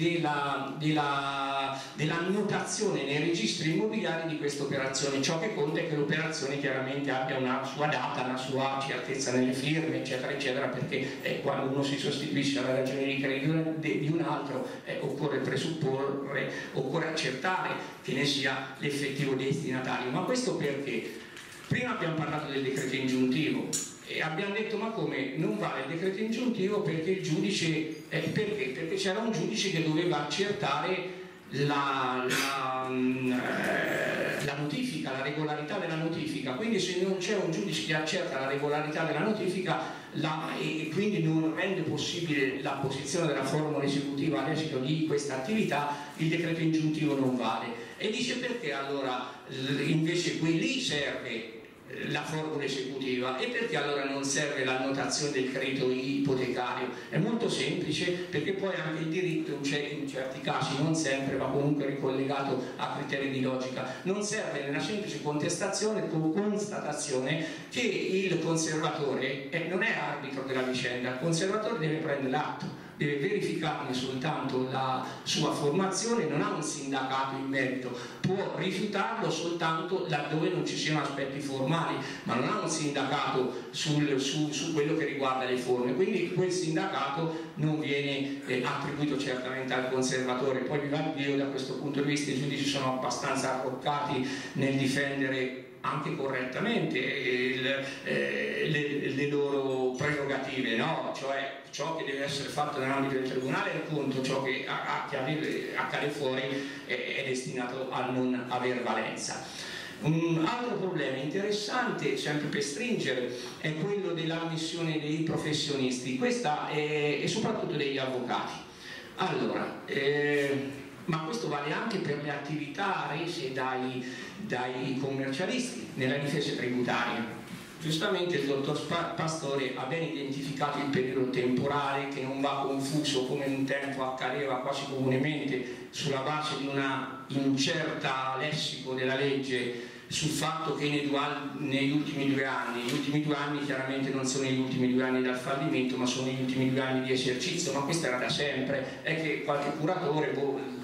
dell'annotazione nei registri immobiliari di questa operazione. Ciò che conta è che l'operazione chiaramente abbia una sua data, una sua certezza nelle firme, eccetera eccetera, perché quando uno si sostituisce alla ragione di credito di un altro occorre presupporre, occorre accertare che ne sia l'effettivo destinatario. Ma questo perché? Prima abbiamo parlato del decreto ingiuntivo e abbiamo detto ma come non vale il decreto ingiuntivo, perché il giudice perché? Perché c'era un giudice che doveva accertare la notifica, la regolarità della notifica. Quindi se non c'è un giudice che accerta la regolarità della notifica e quindi non rende possibile la posizione della formula esecutiva all'esito di questa attività, il decreto ingiuntivo non vale. E dice perché allora invece qui lì serve la formula esecutiva e perché allora non serve l'annotazione del credito ipotecario? È molto semplice, perché poi anche il diritto in certi casi, non sempre, ma comunque ricollegato a criteri di logica, non serve nella semplice contestazione con constatazione che il conservatore non è arbitro della vicenda. Il conservatore deve prendere l'atto, deve verificarne soltanto la sua formazione, non ha un sindacato in merito, può rifiutarlo soltanto laddove non ci siano aspetti formali, ma non ha un sindacato su quello che riguarda le forme. Quindi quel sindacato non viene attribuito certamente al conservatore. Poi viva Dio, da questo punto di vista i giudici sono abbastanza arroccati nel difendere anche correttamente le loro prerogative, no? Cioè ciò che deve essere fatto nell'ambito del tribunale è conto, ciò che accade fuori è destinato a non aver valenza. Un altro problema interessante, sempre per stringere, è quello dell'ammissione dei professionisti, questa è soprattutto degli avvocati. Allora, ma questo vale anche per le attività rese dai commercialisti nella difesa tributaria. Giustamente il dottor Pastore ha ben identificato il periodo temporale che non va confuso come un tempo accadeva quasi comunemente sulla base di una incerta lessico della legge sul fatto che negli ultimi 2 anni, gli ultimi 2 anni chiaramente non sono gli ultimi 2 anni dal fallimento, ma sono gli ultimi 2 anni di esercizio, ma questo era da sempre, è che qualche curatore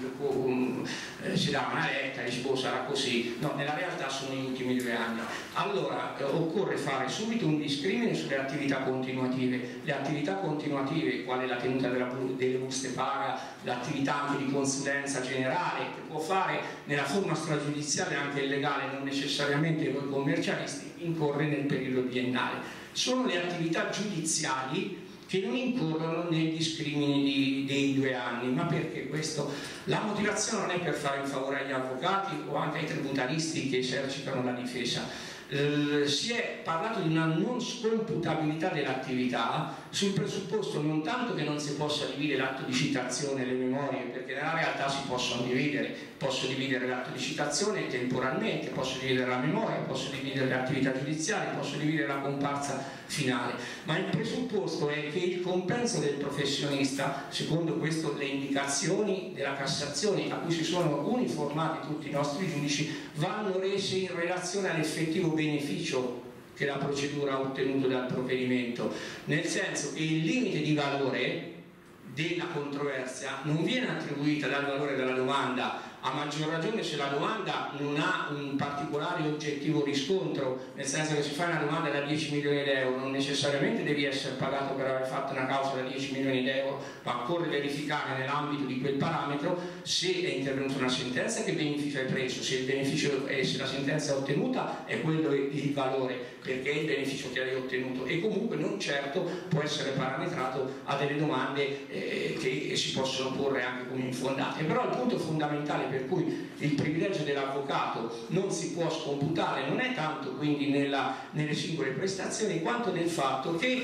si dà una letta e dice sarà così, no, nella realtà sono gli ultimi 2 anni. Allora occorre fare subito un discrimine sulle attività continuative. Le attività continuative, quale la tenuta delle buste paga, l'attività anche di consulenza generale, che può fare nella forma stragiudiziale anche il legale, non necessariamente noi commercialisti, incorre nel periodo biennale. Sono le attività giudiziali che non incorrono nei discrimini dei 2 anni. Ma perché questo? La motivazione non è per fare in favore agli avvocati o anche ai tributaristi che esercitano la difesa. Si è parlato di una non scomputabilità dell'attività sul presupposto non tanto che non si possa dividere l'atto di citazione e le memorie, perché nella realtà si possono dividere, posso dividere l'atto di citazione temporalmente, posso dividere la memoria, posso dividere le attività giudiziarie, posso dividere la comparsa finale, ma il presupposto è che il compenso del professionista, secondo questo le indicazioni della Cassazione a cui si sono uniformati tutti i nostri giudici, vanno rese in relazione all'effettivo beneficio che la procedura ha ottenuto dal provvedimento, nel senso che il limite di valore della controversia non viene attribuita dal valore della domanda, a maggior ragione se la domanda non ha un particolare oggettivo riscontro, nel senso che se fai una domanda da 10 milioni di euro non necessariamente devi essere pagato per aver fatto una causa da 10 milioni di euro, ma occorre verificare nell'ambito di quel parametro se è intervenuta una sentenza, che beneficio hai preso, se il beneficio se la sentenza è ottenuta è quello il valore, perché è il beneficio che hai ottenuto, e comunque non certo può essere parametrato a delle domande che si possono porre anche come infondate. Però il punto fondamentale per cui il privilegio dell'avvocato non si può scomputare non è tanto quindi nelle singole prestazioni, quanto nel fatto che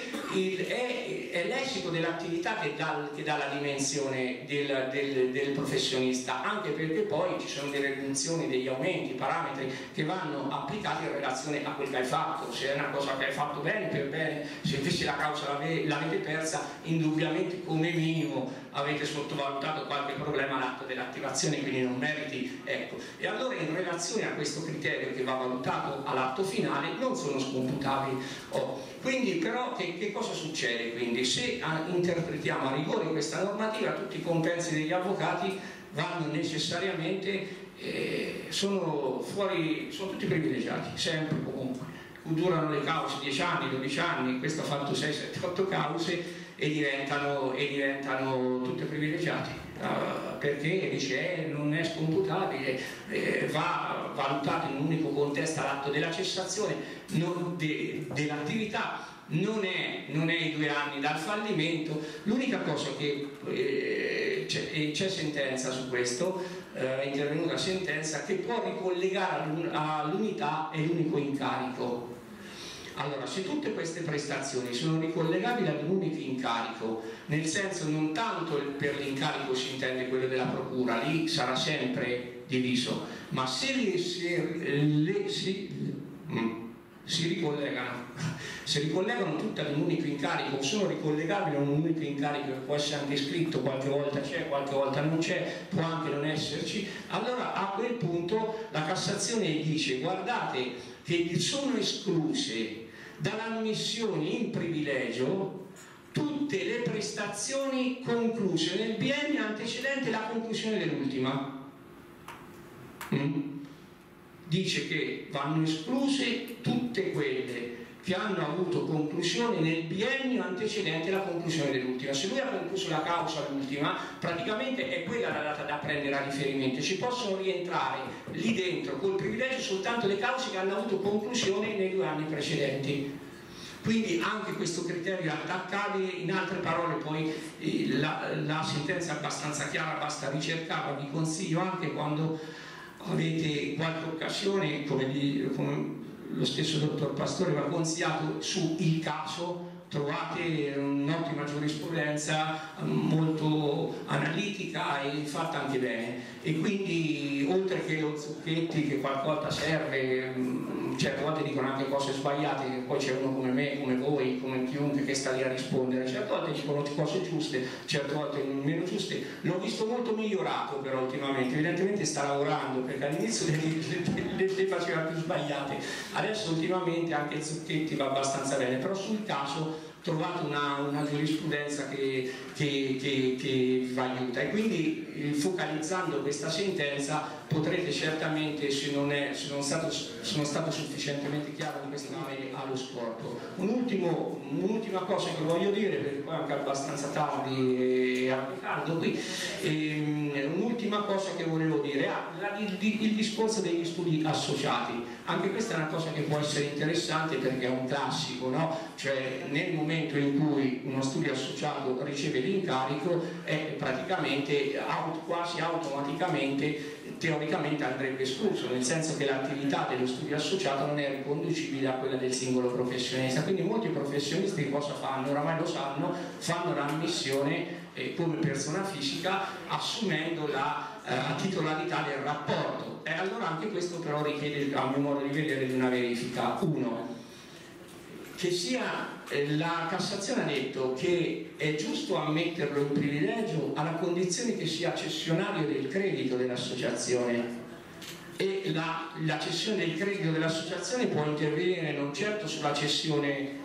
è l'esito dell'attività che dà la dimensione del professionista, anche perché poi ci sono delle riduzioni, degli aumenti, parametri che vanno applicati in relazione a quel che hai fatto. Se è una cosa che hai fatto bene, per bene; se invece la causa l'avete persa, indubbiamente come minimo avete sottovalutato qualche problema all'atto dell'attivazione, quindi non meriti, ecco. E allora in relazione a questo criterio che va valutato all'atto finale non sono scomputabili. Quindi però che cosa succede? Quindi se interpretiamo a rigore questa normativa, tutti i compensi degli avvocati vanno necessariamente, sono tutti privilegiati, sempre, comunque. Durano le cause 10 anni, 12 anni, questo ha fatto 6, 7, 8 cause e diventano tutte privilegiati, perché dice non è scomputabile, va valutato in un unico contesto all'atto della cessazione dell'attività, non è i 2 anni dal fallimento. L'unica cosa che c'è sentenza su questo, è intervenuta sentenza che può ricollegare all'unità e l'unico incarico. Allora, se tutte queste prestazioni sono ricollegabili ad un unico incarico, nel senso non tanto per l'incarico si intende quello della procura, lì sarà sempre diviso, ma se si ricollegano tutte ad un unico incarico, o sono ricollegabili a un unico incarico che può essere anche scritto, qualche volta c'è, qualche volta non c'è, può anche non esserci, allora a quel punto la Cassazione dice: guardate che sono escluse dall'ammissione in privilegio tutte le prestazioni concluse nel biennio antecedente la conclusione dell'ultima. Dice che vanno escluse tutte quelle che hanno avuto conclusione nel biennio antecedente la conclusione dell'ultima. Se lui ha concluso la causa l'ultima, praticamente è quella la data da prendere a riferimento. Ci possono rientrare lì dentro col privilegio soltanto le cause che hanno avuto conclusione nei 2 anni precedenti. Quindi anche questo criterio è attaccabile. In altre parole, poi la sentenza è abbastanza chiara, basta ricercarla. Vi consiglio anche, quando avete qualche occasione, come lo stesso dottor Pastore va consigliato, su Il Caso, trovate un'ottima giurisprudenza molto analitica e fatta anche bene, e quindi oltre che lo Zucchetti che qualche serve, certe volte dicono anche cose sbagliate, che poi c'è uno come me, come voi, come chiunque che sta lì a rispondere, certe volte dicono cose giuste, certe volte meno giuste. L'ho visto molto migliorato però ultimamente, evidentemente sta lavorando, perché all'inizio le faceva più sbagliate, adesso ultimamente anche Zucchetti va abbastanza bene, però sul Caso trovate una giurisprudenza che vi aiuta, e quindi focalizzando questa sentenza potrete certamente, se sono stato sufficientemente chiaro in questo allo scorpo. Un'ultima cosa che voglio dire, perché poi è anche abbastanza tardi e anche caldo qui, un'ultima cosa che volevo dire, il discorso degli studi associati. Anche questa è una cosa che può essere interessante, perché è un classico, no? Cioè nel momento in cui uno studio associato riceve l'incarico è praticamente quasi automaticamente, teoricamente andrebbe escluso, nel senso che l'attività dello studio associato non è riconducibile a quella del singolo professionista. Quindi molti professionisti cosa fanno? Oramai lo sanno, fanno l'ammissione come persona fisica assumendo la titolarità del rapporto, e allora anche questo però richiede, a mio modo di vedere, di una verifica. Uno, che sia la Cassazione ha detto che è giusto ammetterlo in privilegio alla condizione che sia cessionario del credito dell'associazione, e la cessione del credito dell'associazione può intervenire non certo sulla cessione,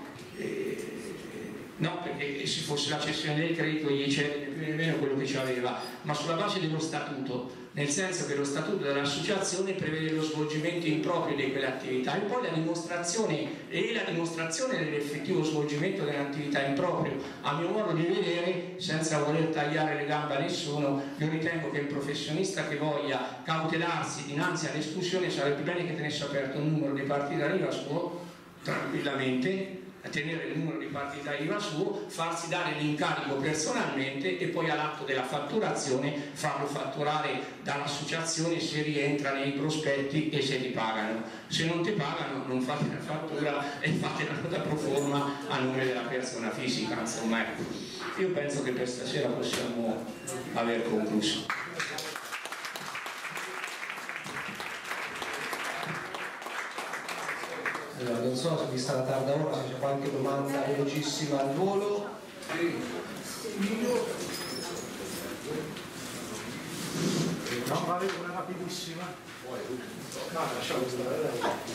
no, perché se fosse la cessione del credito gli cede più o meno quello che ci aveva, ma sulla base dello statuto, nel senso che lo statuto dell'associazione prevede lo svolgimento improprio di quelle attività, e poi la dimostrazione dell'effettivo svolgimento dell'attività improprio. A mio modo di vedere, senza voler tagliare le gambe a nessuno, io ritengo che il professionista che voglia cautelarsi dinanzi all'esclusione sarebbe bene che tenesse aperto un numero di partita IVA suo tranquillamente, a tenere il numero di partita IVA suo, farsi dare l'incarico personalmente e poi all'atto della fatturazione farlo fatturare dall'associazione se rientra nei prospetti e se ti pagano. Se non ti pagano non fate la fattura e fate la nota pro forma a nome della persona fisica. Insomma, ecco. Io penso che per stasera possiamo aver concluso. Allora, non so, vista la tarda ora, se c'è qualche domanda velocissima al volo. No, vale una rapidissima. No, lasciamo stare.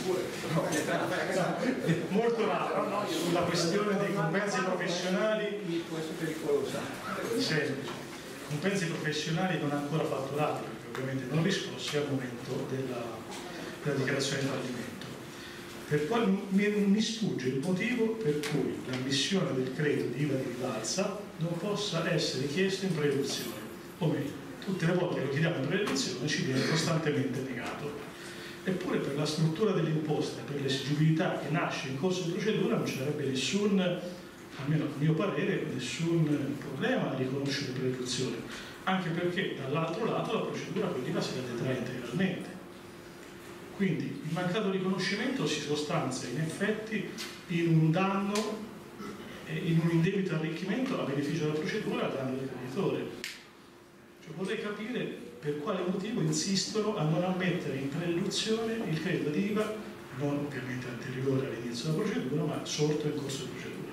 Molto raro, no? Sulla questione dei compensi professionali. Può essere pericolosa. Semplice. Compensi professionali non ancora fatturati, perché ovviamente non riscossi al momento della dichiarazione di fallimento. Per quale mi sfugge il motivo per cui l'ammissione del credito di IVA di rivalsa non possa essere chiesto in preeduzione, o meglio, tutte le volte che lo chiediamo in preeduzione ci viene costantemente negato. Eppure per la struttura dell'imposta, per l'esigibilità che nasce in corso di procedura, non ci sarebbe nessun, almeno a mio parere, nessun problema a riconoscere preeduzione, anche perché dall'altro lato la procedura per l'IVA si la detrae integralmente. Quindi il mancato riconoscimento si sostanzia in effetti in un danno e in un indebito arricchimento a beneficio della procedura a danno del creditore. Cioè, vorrei capire per quale motivo insistono a non ammettere in preeduzione il credito di IVA, non ovviamente anteriore all'inizio della procedura, ma sorto in corso di procedura.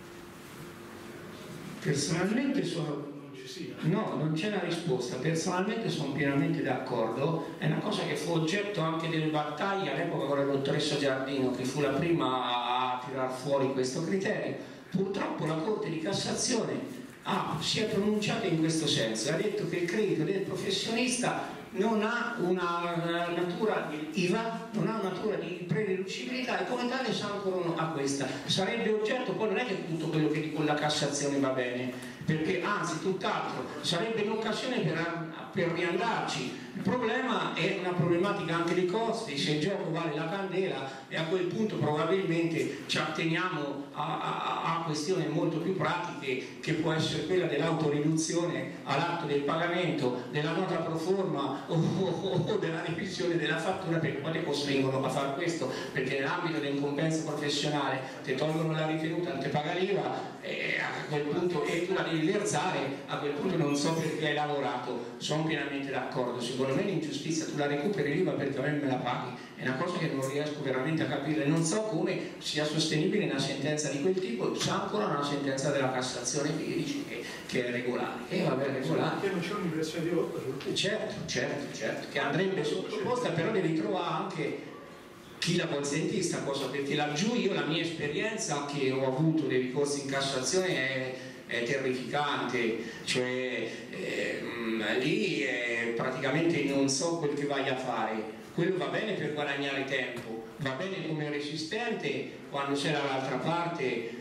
Personalmente sono... No, non c'è una risposta. Personalmente sono pienamente d'accordo. È una cosa che fu oggetto anche delle battaglie all'epoca con la dottoressa Giardino, che fu la prima a tirar fuori questo criterio. Purtroppo la Corte di Cassazione si è pronunciata in questo senso, ha detto che il credito del professionista non ha una natura di IVA, non ha una natura di prededucibilità, e come tale si ancorano a questa. Sarebbe oggetto, poi non è che tutto quello che dico la Cassazione va bene, perché anzi tutt'altro, sarebbe un'occasione per riandarci Il problema è una problematica anche dei costi, se il gioco vale la candela, e a quel punto probabilmente ci atteniamo a questioni molto più pratiche, che può essere quella dell'autoriduzione all'atto del pagamento, della nota pro forma o della revisione della fattura, perché poi ti costringono a fare questo, perché nell'ambito del compenso professionale ti tolgono la ritenuta, non ti paga l'IVA, e a quel punto tu la devi versare, a quel punto non so perché hai lavorato. Sono pienamente d'accordo, secondo me l'ingiustizia tu la recuperi l'IVA perché a me me la paghi, è una cosa che non riesco veramente a capire, non so come sia sostenibile una sentenza di quel tipo, sa ancora una sentenza della Cassazione che dice che è regolare, e vabbè, regolare. Che non c'è un'inversione di rotta, certo, che andrebbe sottoposta, però devi trovare anche chi la consente sta cosa, perché laggiù io la mia esperienza che ho avuto dei ricorsi in Cassazione è terrificante, cioè lì praticamente non so quel che vai a fare, quello va bene per guadagnare tempo, va bene come resistente, quando c'è dall'altra parte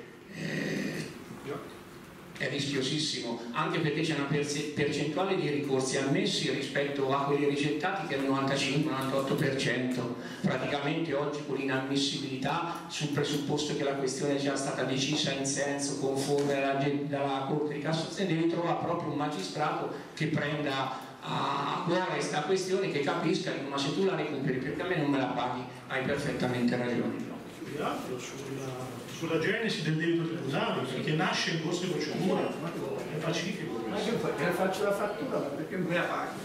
è rischiosissimo, anche perché c'è una percentuale di ricorsi ammessi rispetto a quelli rigettati che è il 95-98%, praticamente oggi con l'inammissibilità, sul presupposto che la questione è già stata decisa in senso conforme dalla Corte di Cassazione, devi trovare proprio un magistrato che prenda a cuore questa questione, che capisca che ma se tu la recuperi perché a me non me la paghi, hai perfettamente ragione. Più che altro sulla genesi del debito tributario, perché nasce in corso di procedura, è pacifico. Ma che fai? Te faccio la fattura, ma perché me la paghi?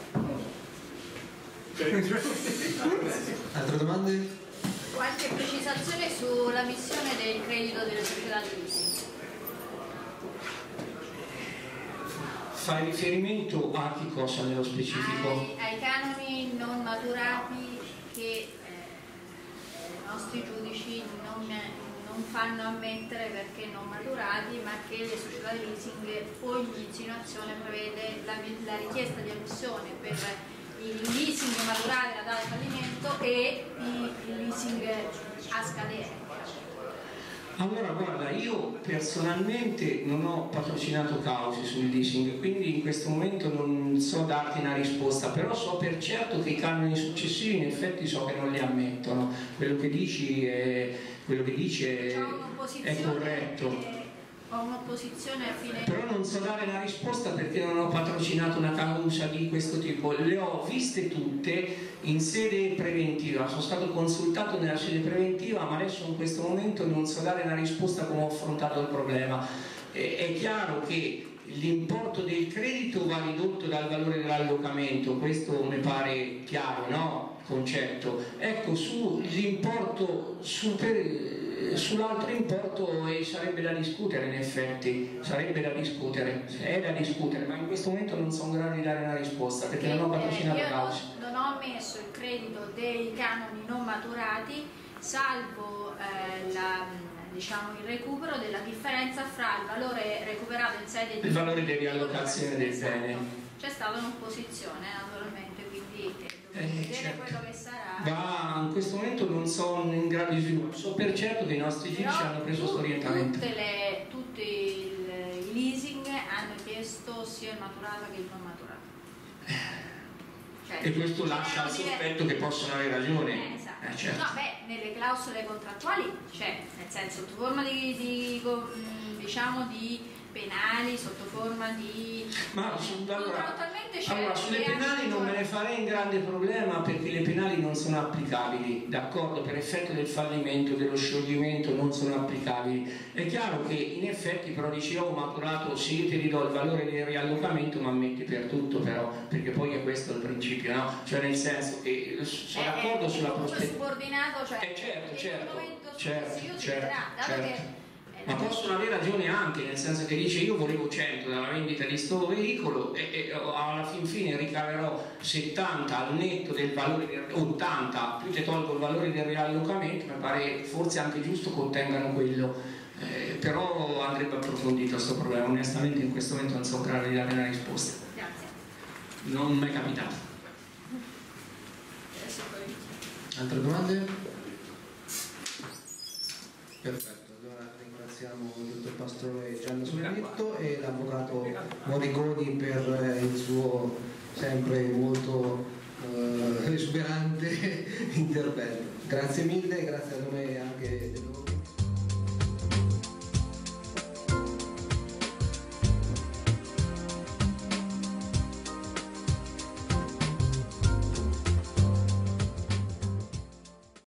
Altre domande? Qualche precisazione sulla missione del credito delle società di leasing? Fai riferimento a che cosa nello specifico? Ai canoni non maturati che i nostri giudici non fanno ammettere perché non maturati, ma che le società di leasing, ogni insinuazione prevede la richiesta di ammissione per il leasing maturati alla data di fallimento e il leasing a scadere. Allora guarda, io personalmente non ho patrocinato cause sul leasing, quindi in questo momento non so darti una risposta, però so per certo che i canoni successivi in effetti so che non li ammettono, quello che dici è corretto. Ho un'opposizione a fine... Però non so dare la risposta perché non ho patrocinato una causa di questo tipo, le ho viste tutte in sede preventiva, sono stato consultato nella sede preventiva, ma adesso in questo momento non so dare una risposta come ho affrontato il problema. È chiaro che l'importo del credito va ridotto dal valore dell'allocamento, questo mi pare chiaro, no? Concetto. Ecco, sull'importo sull'altro importo sarebbe da discutere, in effetti è da discutere, ma in questo momento non sono in grado di dare una risposta perché non ho patrocinato cause. Io non ho ammesso il credito dei canoni non maturati, salvo il recupero della differenza fra il valore recuperato in sede di... Il valore di riallocazione del bene. C'è stata un'opposizione naturalmente, quindi vedere quello che sarà. In questo momento non sono in grado di sviluppo, so per certo che i nostri giudici hanno preso questo orientamento. Tutti i leasing hanno chiesto sia il maturato che il non maturato. E questo lascia il sospetto che possono avere ragione. Esatto. Certo. No, nelle clausole contrattuali c'è, nel senso, sotto forma di penali, sotto forma di... Ma sulle penali non me ne farei un grande problema perché le penali non sono applicabili, d'accordo, per effetto del fallimento, dello scioglimento non sono applicabili. È chiaro che in effetti però dicevo maturato, se io ti ridò il valore del riallocamento ma ammetti per tutto però, perché poi è questo il principio, no? Cioè nel senso che sono d'accordo sulla prospettiva. Subordinato, cioè certo. Ma possono avere ragione anche, nel senso che dice io volevo 100 dalla vendita di sto veicolo e alla fine ricaverò 70 al netto del valore, 80, più ti tolgo il valore del riallocamento, mi pare forse anche giusto che ottengano quello, però andrebbe approfondito questo problema, onestamente in questo momento non so in grado di dare una risposta. Grazie. Non mi è capitato. Altre domande? Perfetto. Ringraziamo il dottor Pastore Gianni Sognetto e l'avvocato Morigoni per il suo sempre molto esuberante intervento. Grazie mille, grazie a nome anche del